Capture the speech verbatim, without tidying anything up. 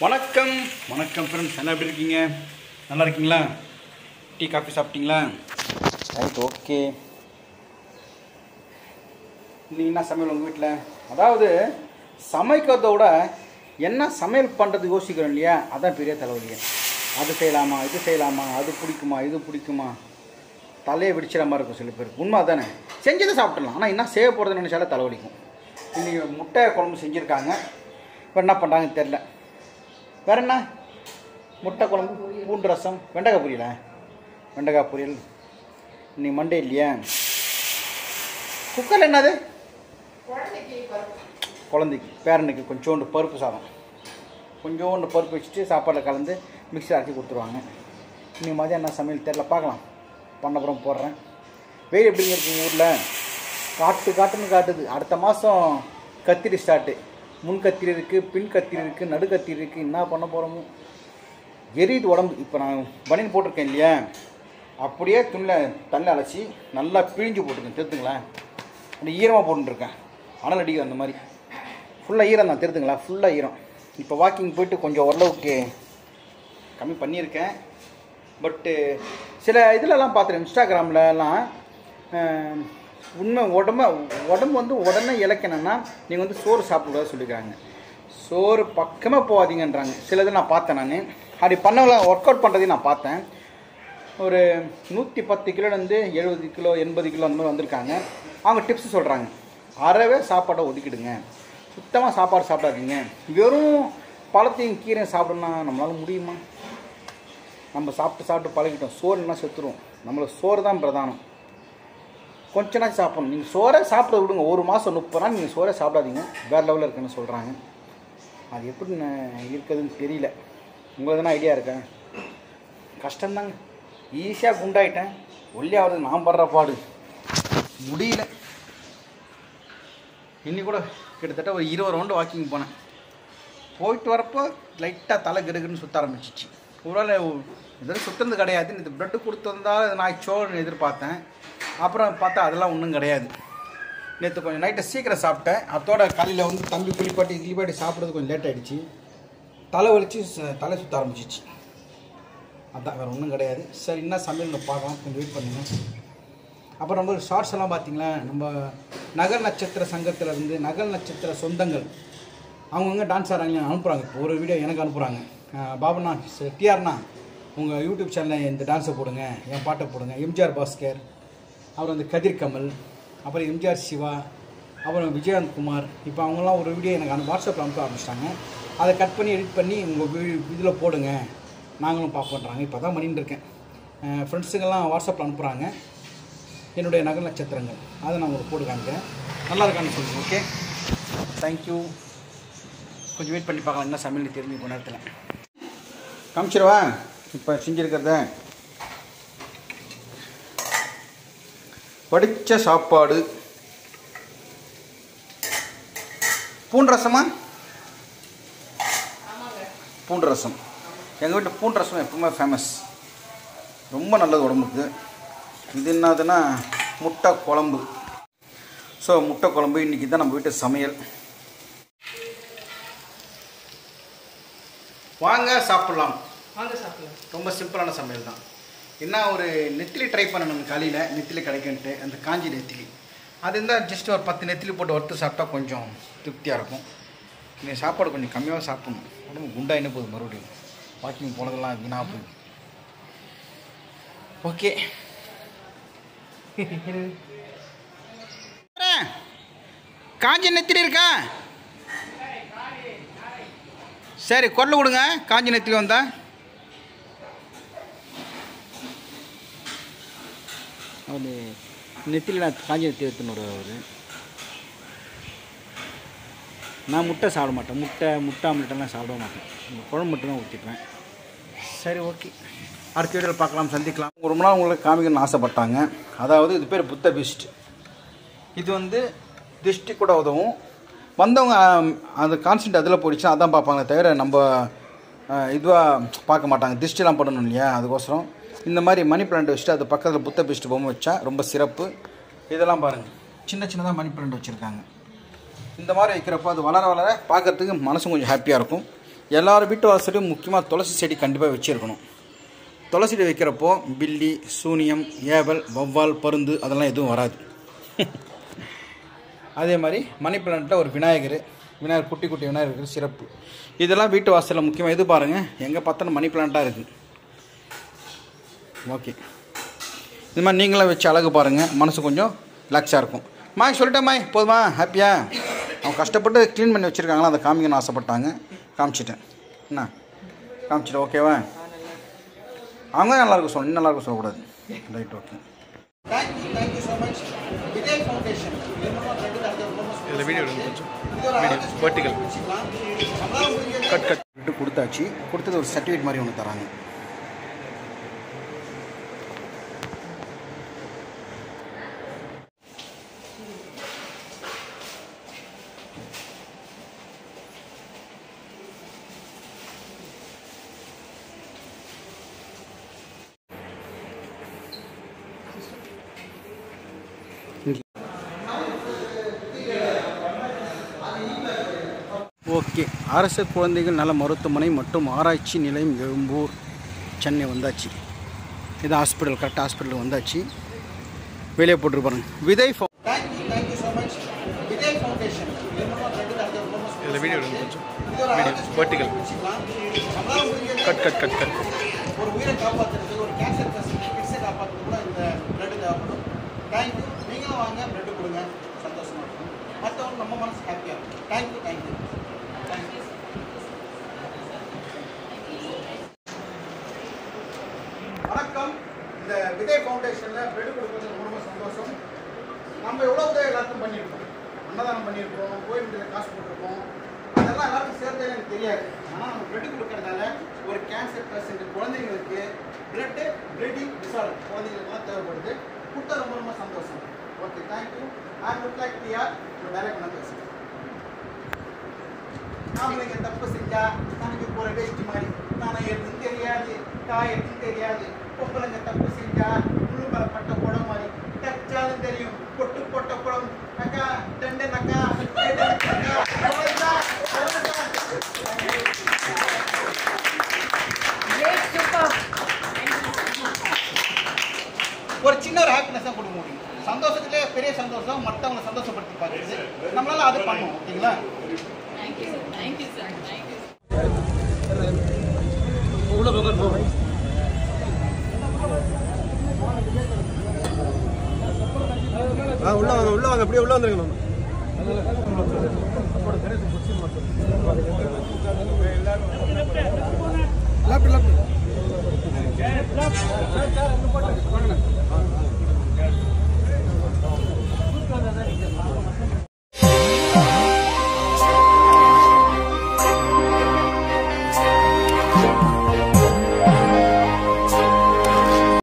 வணக்கம் வணக்கம் ஃப்ரெண்ட்ஸ், என்ன எப்படி இருக்கீங்க? நல்லா இருக்கீங்களா? டீ காஃபி சாப்பிட்டீங்களா? Right, okay. இன்னைக்கு என்ன சமையல் உங்கள் வீட்டில்? அதாவது சமைக்கிறத விட என்ன சமையல் பண்ணுறது யோசிக்கிறோம் இல்லையா, அதான் பெரிய தலைவலிங்க. அது செய்யலாமா, இது செய்யலாமா, அது பிடிக்குமா, இது பிடிக்குமா, தலையை வெடிச்சிட மாதிரி இருக்கும் சில பேருக்கு. உண்மை தானே, செஞ்சதை சாப்பிட்றலாம். ஆனால் என்ன செய்ய போகிறதுன்னு நினச்சாலே தலைவலிக்கும். இன்றைக்கி முட்டை குழம்பு செஞ்சுருக்காங்க. இப்போ என்ன பண்ணுறாங்கன்னு தெரில. வேறு என்ன? முட்டை குழம்பு, பூண்டு ரசம், வெண்டைக்காய் பொரியலா? வெண்டைக்காய் பொரியல். இன்னைக்கு மண்டே இல்லையா? குக்கரில் என்னது? குழந்தைக்கு பேரனுக்கு கொஞ்சோண்டு பருப்பு சாதம், கொஞ்சோண்டு பருப்பு வச்சுட்டு சாப்பாடில் கலந்து மிக்ஸில் அரைச்சி கொடுத்துருவாங்க. இன்னைக்கு மதியம் என்ன சமையல் தெரில, பார்க்கலாம். பண்ணப்புறம் போடுறேன். வெயில் எப்படிங்க இருக்குங்க ஊரில்? காட்டு காட்டுன்னு காட்டுது. அடுத்த மாதம் கத்திரி ஸ்டார்ட்டு. முன் கத்திரி இருக்குது, பின் கத்திரி இருக்குது, நடு கத்திரி இருக்குது. என்ன பண்ண போகிறோமோ, எரியுது உடம்பு. இப்போ நான் பனியன் போட்டிருக்கேன் இல்லையா, அப்படியே துணியில் தண்ணி அலசி நல்லா பிழிஞ்சு போட்டுருக்கேன். தெரித்துங்களேன், அப்படி ஈரமாக போட்டுருக்கேன். அனல் அடிக்கும் அந்த மாதிரி. ஃபுல்லாக ஈரம் தான், தெரித்துங்களா? ஃபுல்லாக ஈரம். இப்போ வாக்கிங் போயிட்டு கொஞ்சம் ஓரளவுக்கு கம்மி பண்ணியிருக்கேன். பட்டு சில இதிலலாம் பார்த்துருக்கேன், இன்ஸ்டாகிராம்லலாம் உண்மை உடம்பு உடம்பு வந்து உடனே இலக்கணும்னா நீங்கள் வந்து சோறு சாப்பிடக்கூடாது சொல்லிக்கிறாங்க. சோறு பக்கமாக போகாதீங்கன்றாங்க. சில இதை நான் பார்த்தேன். நான் அப்படி பண்ணவங்கள ஒர்க் அவுட் பண்ணுறதையும் நான் பார்த்தேன். ஒரு நூற்றி பத்து கிலோலேருந்து எழுபது கிலோ எண்பது கிலோ அந்த மாதிரி வந்திருக்காங்க. அவங்க டிப்ஸ் சொல்கிறாங்க. அறவே சாப்பாடை ஒதுக்கிடுங்க, சுத்தமாக சாப்பாடு சாப்பிடாதீங்க. வெறும் பழத்தையும் கீரையும் சாப்பிடணும்னா நம்மளால் முடியுமா? நம்ம சாப்பிட்டு சாப்பிட்டு பழகிட்டோம். சோறுனா செத்துருவோம். நம்மளுக்கு சோறு தான் பிரதானம். கொஞ்ச நாள் சாப்பிடணும். நீங்கள் சோறை சாப்பிட விடுங்க. ஒரு மாதம் முப்பது நாள் நீங்கள் சோறை சாப்பிடாதீங்க. வேறு லெவலில் இருக்குன்னு சொல்கிறாங்க. அது எப்படி இருக்குதுன்னு தெரியல. உங்களுக்கு எதனா ஐடியா இருக்கா? கஷ்டம்தாங்க. ஈஸியாக குண்டாயிட்டேன். ஒல்லியாவது நான் படுற பாடு முடியல. இன்னி கூட கிட்டத்தட்ட ஒரு இருபது ரவுண்டு வாக்கிங் போனேன். போயிட்டு வரப்போ லைட்டாக தலை கிடுக்குன்னு சுற்ற ஆரம்பிச்சிச்சு. ஒருவேளை எதுவும் சுற்றுறது கிடையாது. இது ப்ரெட்டு கொடுத்துருந்தால் நான் சோறுன்னு எதிர்பார்த்தேன். அப்புறம் பார்த்தா அதெல்லாம் ஒன்றும் கிடையாது. நேற்று கொஞ்சம் நைட்டை சீக்கிரம் சாப்பிட்டேன். அதோட காலையில் வந்து தம்பி குளிப்பாட்டி கிளிப்பாட்டி சாப்பிட்றது கொஞ்சம் லேட் ஆகிடுச்சு. தலை வலிச்சு தலை சுற்ற ஆரம்பிச்சிச்சு. அதான், வேறு ஒன்றும் கிடையாது. சரி, என்ன சமையல்னு பார்க்கலாம். கொஞ்சம் வெயிட் பண்ணுங்க. அப்புறம் நம்ம ஷார்ட்ஸ் எல்லாம் பார்த்தீங்களா, நம்ம நகல் நட்சத்திர சங்கத்திலேருந்து நகல் நட்சத்திர சொந்தங்கள் அவங்கவுங்க டான்ஸ் ஆடுறாங்க, அனுப்புகிறாங்க. இப்போ ஒரு வீடியோ எனக்கு அனுப்புகிறாங்க. பாபண்ணா, டிஆர்ண்ணா, உங்கள் யூடியூப் சேனலில் இந்த டான்ஸை போடுங்க, என் பாட்டை போடுங்க. எம்ஜிஆர் பாஸ்கர், அப்புறம் வந்து கதிர் கமல், அப்புறம் எம்ஜிஆர் சிவா, அப்புறம் விஜயகாந்த் குமார். இப்போ அவங்களாம் ஒரு வீடியோ எனக்கு அந்த வாட்ஸ்அப்பில் அனுப்ப ஆரம்பிச்சிட்டாங்க. அதை கட் பண்ணி எடிட் பண்ணி உங்கள் வீ இதில் போடுங்க, நாங்களும் பார்ப்போன்றாங்க. இப்போ தான் பண்ணிட்டு இருக்கேன். ஃப்ரெண்ட்ஸுங்கெல்லாம் வாட்ஸ்அப்பில் அனுப்புகிறாங்க என்னுடைய நகல் நட்சத்திரங்கள். அதை நான் உங்களுக்கு போட்டு காமிக்கிறேன். நல்லா இருக்கான்னு சொல்லுங்கள். Okay, thank you. கொஞ்சம் வெயிட் பண்ணி பார்க்கலாம் என்ன சமையல் தெரிஞ்சு கொஞ்ச நேரத்தில் காமிச்சிருவா. இப்போ செஞ்சுருக்கிறத வடித்த சாப்பாடு, பூண்டு ரசமா? பூண்டு ரசம். எங்கள் வீட்டு பூண்டு ரசம் எப்பவுமே ஃபேமஸ், ரொம்ப நல்லது உடம்புக்கு. இது என்னதுன்னா முட்டை குழம்பு. ஸோ முட்டை குழம்பு இன்றைக்கி தான் நம்ம வீட்டு சமையல். வாங்க சாப்பிட்லாம். வாங்க சாப்பிடலாம். ரொம்ப சிம்பிளான சமையல் தான். என்ன, ஒரு நெத்திலி ட்ரை பண்ணணும் காலையில். நெத்திலி கிடைக்குன்ட்டு அந்த காஞ்சி நெத்திலி அது இருந்தால் ஜஸ்ட் ஒரு பத்து நெத்திலி போட்டு வறுத்து சாப்பிட்டா கொஞ்சம் திருப்தியாக இருக்கும். இந்த சாப்பாடு கொஞ்சம் கம்மியாக சாப்பிடணும். உடம்பு குண்டாயின்னு போகுது. மறுபடியும் வாக்கிங் போனதெல்லாம் வீணாக போகுது. ஓகே, காஞ்சி நெத்திலி இருக்கா? சரி, கொல்ல விடுங்க. காஞ்சி நெத்திலி வந்தா அது நெத்திலி நான் காஞ்சி நெத்திலி எடுத்துன்னு வருவார். நான் முட்டை சாப்பிட மாட்டேன். முட்டை முட்டை ஆம்லெட்டெல்லாம் சாப்பிட மாட்டேன். குழம்பு மட்டும்தான் ஊற்றிப்பேன். சரி, ஓகே. அடுத்த வீடியோவில் பார்க்கலாம், சந்திக்கலாம். ரொம்ப நாள் உங்களுக்கு காமிக்கணும்னு ஆசைப்பட்டாங்க. அதாவது இது பேர் புத்த பீஸ்ட். இது வந்து திருஷ்டி கூட உதவும். வந்தவங்க அந்த கான்சென்ட் அதில் போயிடுச்சுன்னா அதான் பார்ப்பாங்க, தவிர நம்ம இதுவாக பார்க்க மாட்டாங்க. திருஷ்டிலாம் பண்ணணும் இல்லையா, அதுக்கோசரம் இந்த மாதிரி மணி பிளான்ட் வச்சுட்டு அது பக்கத்தில் புத்த பீஸ்ட் பொம்மை வச்சா ரொம்ப சிறப்பு. இதெல்லாம் பாருங்கள், சின்ன சின்னதாக மணி பிளான்ட் வச்சுருக்காங்க. இந்த மாதிரி வைக்கிறப்போ அது வளர வளர பார்க்குறதுக்கு மனசும் கொஞ்சம் ஹாப்பியாக இருக்கும். எல்லார் வீட்டு வாசலையும் முக்கியமாக துளசி செடி கண்டிப்பாக வச்சுருக்கணும். துளசி செடி வைக்கிறப்போ பில்லி, சூனியம், ஏவல், வவ்வால், பருந்து அதெல்லாம் எதுவும் வராது. அதே மாதிரி மணி பிளான்ட்டில் ஒரு விநாயகர் விநாயகர் குட்டி குட்டி விநாயகர் இருக்குது, சிறப்பு. இதெல்லாம் வீட்டு வாசலில் முக்கியமாக இது பாருங்கள், எங்கே பார்த்தாலும் மணி பிளான்ட்டாக இருக்குது. ஓகே, இது மாதிரி நீங்களும் வச்சு அழகு பாருங்கள், மனசு கொஞ்சம் ரிலாக்ஸாக இருக்கும். மாய் சொல்லிட்டேன் மாய், போதுமா? ஹாப்பியா? அவங்க கஷ்டப்பட்டு க்ளீன் பண்ணி வச்சுருக்காங்களா, அதை காமிக்கணும்னு ஆசைப்பட்டாங்க, காமிச்சிட்டேன். என்ன காமிச்சிட்டேன்? ஓகேவா? அவங்க நல்லாயிருக்கும் சொல்லணும், நல்லாயிருக்கும் சொல்லக்கூடாது. Right, okay. Thank you thank you so much. Vijay foundation இதில் வீடியோ கொஞ்சம் வீடியோ வெர்டிகல் கட் கட் விட்டு கொடுத்தாச்சு. கொடுத்தது ஒரு சர்டிஃபிகேட் மாதிரி ஒன்று தராங்க. ஓகே, அரசு குழந்தைகள் நல மருத்துவமனை மற்றும் ஆராய்ச்சி நிலையம் எழும்பூர், சென்னை வந்தாச்சு. இது ஹாஸ்பிட்டல், கரெக்டாக ஹாஸ்பிட்டல் வந்தாச்சு. வெளியே போட்டுருப்பாருங்க Vijay thank you thank you so much. Vijay foundation இதில் வீடியோ கொஞ்சம் video vertical cut cut cut cut ஒரு உயிரை காப்பாற்றுறது, ஒரு கேன்சர் கிட்ஸை காப்பாற்றுறது கூட இந்த பிளட் தேவைப்படும். தேங்க்யூ. நீங்களும் வாங்க, பிளட் கொடுங்க, சந்தோஷமாக இருக்கும். மற்றவங்க நம்ம மனசு ஹாப்பியாக இருக்கும். Thank you thank you. வணக்கம். இந்த விஜய் ஃபவுண்டேஷனில் பிளட் கொடுக்குறது ரொம்ப சந்தோஷம். நம்ம எவ்வளோ உதவி எல்லாருக்கும் பண்ணியிருக்கோம், அன்னதானம் பண்ணியிருக்கோம், கோயிலுக்கு காசு போட்டிருக்கோம், அதெல்லாம் எல்லாருக்கும் சேர்த்தே எனக்கு தெரியாது. ஆனால் நம்ம பிளட் கொடுக்கறதால ஒரு கேன்சர் பேஷண்ட் குழந்தைங்களுக்கு பிளட்டு ப்ளீடிங் டிசார்டர் குழந்தைங்களுக்குலாம் தேவைப்படுது. கொடுத்தா ரொம்ப ரொம்ப சந்தோஷம். Okay, thank you. I would like to யார் டைரக்ட் பண்ண பேசுகிறேன். நாமளுங்க தப்பு செஞ்சா தனக்கு போகிற வேஸ்ட் மாதிரி நான் எதுவும் தெரியாது, காய் எதுவும் தெரியாது. பொம்பளைங்க தப்பு செஞ்சா முழு பட்ட குடம் மாதிரி தச்சாலும் தெரியும், பொட்டு போட்ட குடம் அக்கா டெண்டு நக்கா. ஒரு சின்ன ஒரு ஹாப்பினஸாக கொடுக்க முடியும். சந்தோஷத்துலேயே பெரிய சந்தோஷம், மற்றவங்களை சந்தோஷப்படுத்தி பார்க்குறது நம்மளால அது பண்ணுவோம். ஓகேங்களா? உள்ள வாங்க, உள்ள வாங்க, அப்படியே உள்ள வந்துருங்க. நம்ம